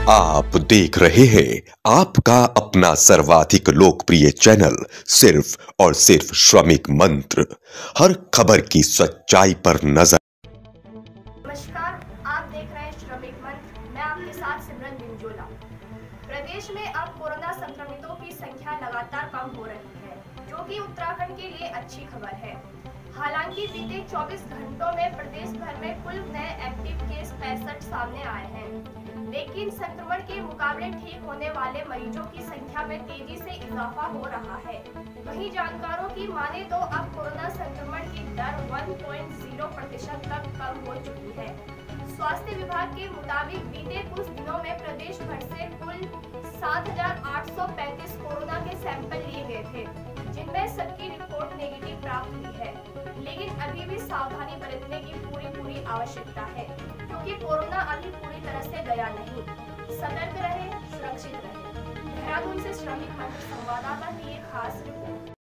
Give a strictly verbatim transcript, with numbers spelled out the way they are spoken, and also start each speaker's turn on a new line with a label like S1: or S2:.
S1: आप देख रहे हैं आपका अपना सर्वाधिक लोकप्रिय चैनल सिर्फ और सिर्फ श्रमिक मंत्र। हर खबर की सच्चाई पर नजर।
S2: नमस्कार, आप देख रहे हैं श्रमिक मंत्र। मैं आपके साथ सिमरन बिंजोला। प्रदेश में अब कोरोना संक्रमितों की संख्या लगातार कम हो रही है, जो कि उत्तराखंड के लिए अच्छी खबर है। हालांकि बीते चौबीस घंटों में प्रदेश भर में कुल नए एक्टिव केस पैंसठ सामने आए हैं, लेकिन संक्रमण के मुकाबले ठीक होने वाले मरीजों की संख्या में तेजी से इजाफा हो रहा है। वहीं जानकारों की माने तो अब कोरोना संक्रमण की दर एक पॉइंट शून्य प्रतिशत तक कम हो चुकी है। स्वास्थ्य विभाग के मुताबिक बीते कुछ दिनों में प्रदेश भर से कुल सात हजार आठ सौ पैंतीस कोरोना के सैंपल लिए गए थे, जिनमें सबकी रिपोर्ट नेगेटिव प्राप्त हुई है। लेकिन अभी भी सावधानी बरतने की पूरी पूरी आवश्यकता है, क्योंकि कोरोना अभी पूरी तरह से गया नहीं। सतर्क रहें, सुरक्षित रहें। देहरादून से श्रमिक मंत्र संवाददाता की एक खास रिपोर्ट।